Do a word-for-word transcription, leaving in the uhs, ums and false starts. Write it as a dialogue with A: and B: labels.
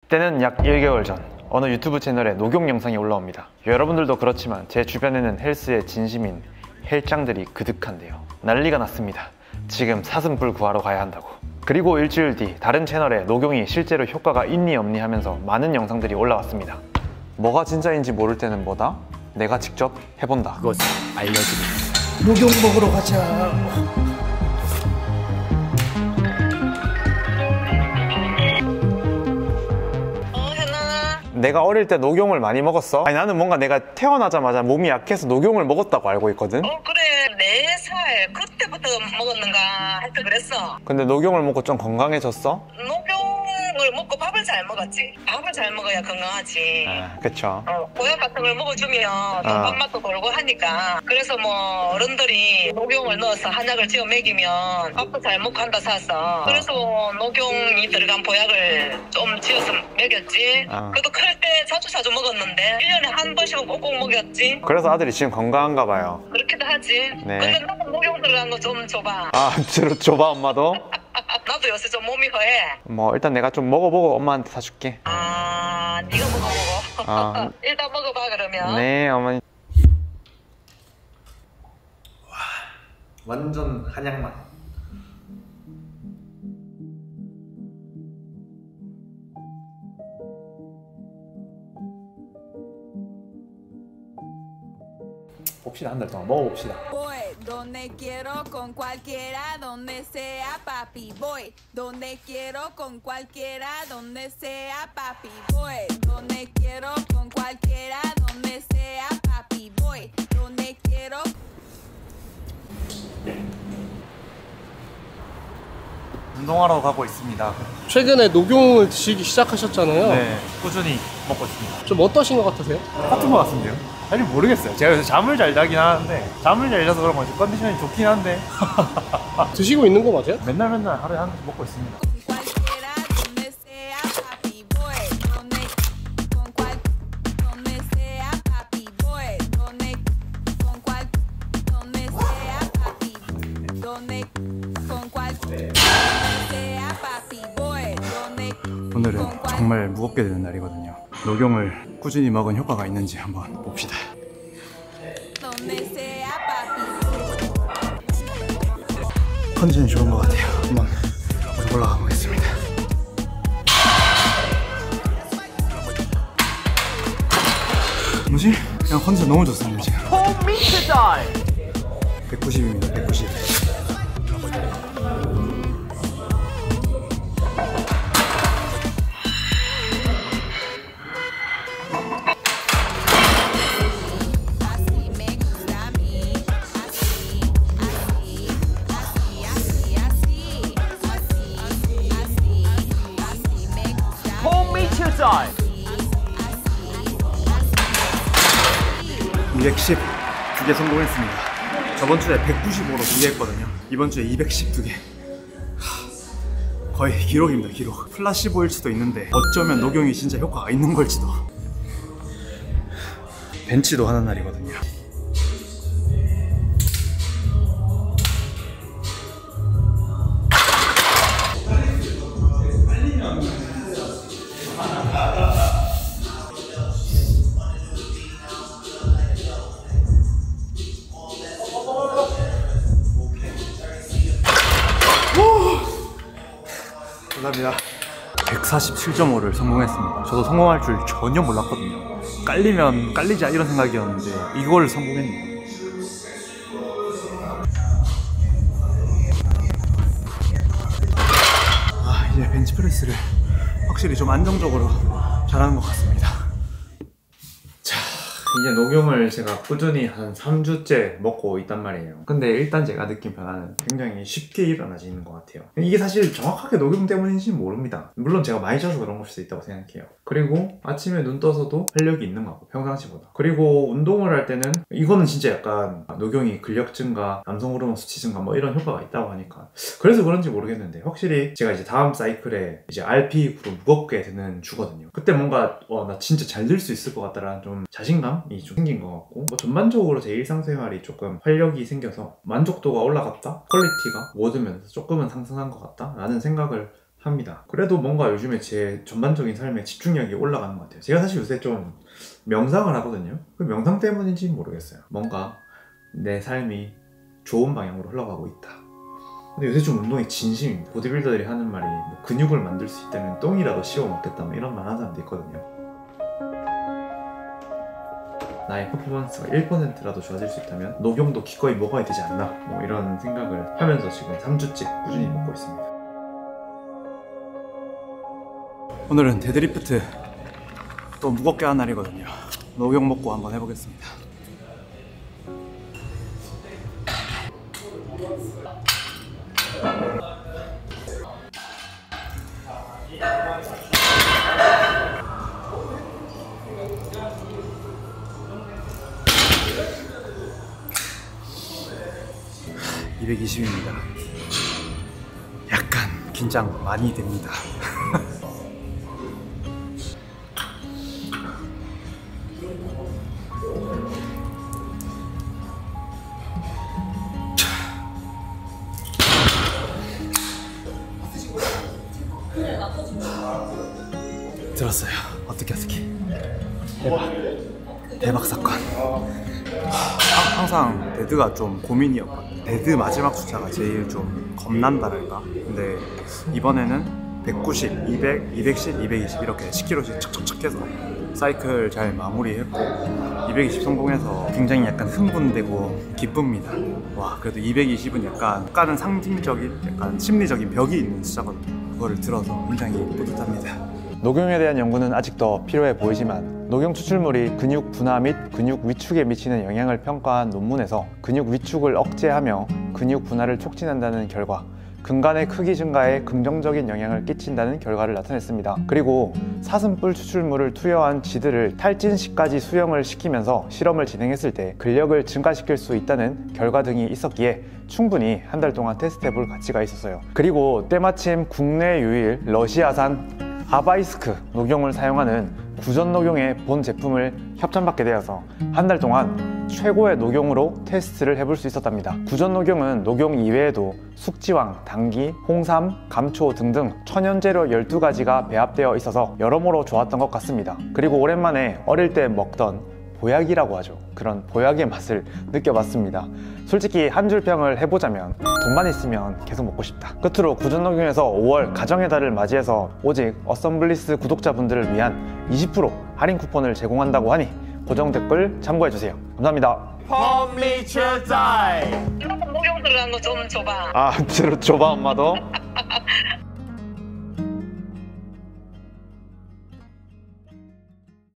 A: 때는 약 일 개월 전 어느 유튜브 채널에 녹용 영상이 올라옵니다. 여러분들도 그렇지만 제 주변에는 헬스에 진심인 헬짱들이 그득한데요. 난리가 났습니다. 지금 사슴뿔 구하러 가야 한다고. 그리고 일주일 뒤 다른 채널에 녹용이 실제로 효과가 있니 없니 하면서 많은 영상들이 올라왔습니다. 뭐가 진짜인지 모를 때는 뭐다? 내가 직접 해본다.
B: 그것을 알려드립니다.
C: 녹용 먹으러 가자.
A: 내가 어릴 때 녹용을 많이 먹었어? 아니 나는 뭔가 내가 태어나자마자 몸이 약해서 녹용을 먹었다고 알고 있거든?
D: 어 그래 네 살 그때부터 먹었는가 하여튼 그랬어.
A: 근데 녹용을 먹고 좀 건강해졌어?
D: 녹용을 먹고 밥을 잘 먹었지. 밥을 잘 먹어야 건강하지.
A: 아 그쵸.
D: 어, 보약 같은 걸 먹어주면 좀 밥맛도 돌고 하니까. 그래서 뭐 어른들이 녹용을 넣어서 한약을 지어 먹이면 밥도 잘 먹고 한다 사서. 그래서 녹용이 들어간 보약을 좀 지어서 먹였지.
A: 아.
D: 그래도 클 때 자주 자주 먹었는데 일 년에 한 번씩은 꼭꼭 먹였지.
A: 그래서 아들이 지금 건강한가 봐요.
D: 그렇게도 하지.
A: 네.
D: 근데 나도 녹용 들어간 거 좀 줘봐.
A: 아 들어 줘봐 엄마도?
D: 나도 요새 좀 몸이 허해.
A: 뭐 일단 내가 좀 먹어보고 엄마한테 사줄게.
D: 아 네가 먹어보고.
A: 아.
D: 일단 먹어봐 그러면.
A: 네 어머니. 와 완전 한약맛. 봅시다. 한 달 동안 먹어봅시다.
E: Voy donde quiero con cualquiera, donde sea papi. Voy donde quiero con cualquiera, donde sea papi. Voy donde quiero con cualquiera, donde sea papi. Voy donde quiero.
A: 운동하러 가고 있습니다.
B: 최근에 녹용을 드시기 시작하셨잖아요.
A: 네, 꾸준히 먹고 있습니다.
B: 좀 어떠신 것 같으세요?
A: 똑같은 것 같은데요? 사실 모르겠어요. 제가 요새 잠을 잘 자긴 하는데 잠을 잘 자서 그런 건지 컨디션이 좋긴 한데
B: 드시고 있는 거 맞아요?
A: 맨날 맨날 하루에 한 끼 먹고 있습니다.
E: Cualquiera, donde sea papi. Voy donde con cual donde sea papi. Voy donde con cual donde sea papi. Donde con cual donde sea papi. Voy donde.
A: 오늘은 정말 무겁게 되는 날이거든요. 녹용을 꾸준히 먹은 효과가 있는지 한번 봅시다.
E: Donde sea papi.
A: 컨디션이 좋은 것 같아요. 한번 올라가 보겠습니다. 뭐지? 그냥 컨디션 너무 좋습니다 지금. 백구십입니다. 백구십.
E: Así me gusta a mí. Así, así, así, así, así, así, así, así me gusta.
B: Hold me to side.
A: 이백십 두 개 성공했습니다. 저번 주에 백구십오로 두 개 했거든요. 이번 주에 이백십 두 개. 하, 거의 기록입니다. 기록. 플라시보일 수도 있는데 어쩌면 녹용이 진짜 효과가 있는 걸지도. 벤치도 하는 날이거든요. 감사합니다. 백사십칠 점 오를 성공했습니다. 저도 성공할 줄 전혀 몰랐거든요. 깔리면 깔리자 이런 생각이었는데 이걸 성공했네요. 아 이제 벤치프레스를 확실히 좀 안정적으로 잘하는 것 같습니다. 자 이제 녹용을 제가 꾸준히 한 삼 주째 먹고 있단 말이에요. 근데 일단 제가 느낀 변화는 굉장히 쉽게 일어나지는 것 같아요. 이게 사실 정확하게 녹용 때문인지는 모릅니다. 물론 제가 많이 자서 그런 걸 수도 있다고 생각해요. 그리고 아침에 눈 떠서도 활력이 있는 것 같고 평상시보다. 그리고 운동을 할 때는 이거는 진짜 약간 녹용이 근력 증가, 남성 호르몬 수치 증가 뭐 이런 효과가 있다고 하니까 그래서 그런지 모르겠는데 확실히 제가 이제 다음 사이클에 이제 알피이프로 무겁게 드는 주거든요. 그때 뭔가 와, 나 진짜 잘 들 수 있을 것 같다라는 좀 자신감이 좀 생긴 것 같고 뭐 전반적으로 제 일상생활이 조금 활력이 생겨서 만족도가 올라갔다? 퀄리티가 워드면서 조금은 상승한 것 같다? 라는 생각을 합니다. 그래도 뭔가 요즘에 제 전반적인 삶에 집중력이 올라가는 것 같아요. 제가 사실 요새 좀 명상을 하거든요. 그 명상 때문인지는 모르겠어요. 뭔가 내 삶이 좋은 방향으로 흘러가고 있다. 근데 요새 좀 운동에 진심입니다. 보디빌더들이 하는 말이 뭐 근육을 만들 수 있다면 똥이라도 씹어 먹겠다 뭐 이런 말 하는 사람도 있거든요. 나의 퍼포먼스가 일 퍼센트라도 좋아질 수 있다면 녹용도 기꺼이 먹어야 되지 않나 뭐 이런 생각을 하면서 지금 삼 주째 꾸준히 먹고 있습니다.
C: 오늘은 데드리프트 또 무겁게 한 날이거든요. 녹용 먹고 한번 해보겠습니다. 이백이십입니다. 약간 긴장 많이 됩니다. 들었어요. 어떻게 어떻게 대박 대박 사건. 하, 항상 데드가 좀 고민이었거든요. 데드 마지막 숫자가 제일 좀 겁난다랄까. 근데 이번에는 백구십, 이백, 이백십, 이백이십 이렇게 십 킬로그램씩 척척척 해서 사이클 잘 마무리했고 이백이십 성공해서 굉장히 약간 흥분되고 기쁩니다. 와, 그래도 이백이십은 약간 약간은 상징적인 약간 심리적인 벽이 있는 숫자거든요. 그거를 들어서 굉장히 뿌듯합니다. 녹용에 대한 연구는 아직 더 필요해 보이지만 녹용 추출물이 근육 분화 및 근육 위축에 미치는 영향을 평가한 논문에서 근육 위축을 억제하며 근육 분화를 촉진한다는 결과 근간의 크기 증가에 긍정적인 영향을 끼친다는 결과를 나타냈습니다. 그리고 사슴뿔 추출물을 투여한 쥐들을 탈진시까지 수영을 시키면서 실험을 진행했을 때 근력을 증가시킬 수 있다는 결과 등이 있었기에 충분히 한 달 동안 테스트해볼 가치가 있었어요. 그리고 때마침 국내 유일 러시아산 아바이스크 녹용을 사용하는 구전 녹용의 본 제품을 협찬받게 되어서 한 달 동안 최고의 녹용으로 테스트를 해볼 수 있었답니다. 구전 녹용은 녹용 이외에도 숙지황, 당귀, 홍삼, 감초 등등 천연재료 열두 가지가 배합되어 있어서 여러모로 좋았던 것 같습니다. 그리고 오랜만에 어릴 때 먹던 보약이라고 하죠. 그런 보약의 맛을 느껴봤습니다. 솔직히 한 줄 평을 해보자면 돈만 있으면 계속 먹고 싶다. 끝으로 구전녹용에서 오월 가정의 달을 맞이해서 오직 어썸블리스 구독자분들을 위한 이십 퍼센트 할인 쿠폰을 제공한다고 하니 고정 댓글 참고해주세요. 감사합니다.
D: 녹용 들어간 거 좀 줘봐.
C: 아, 제로 줘봐 엄마도.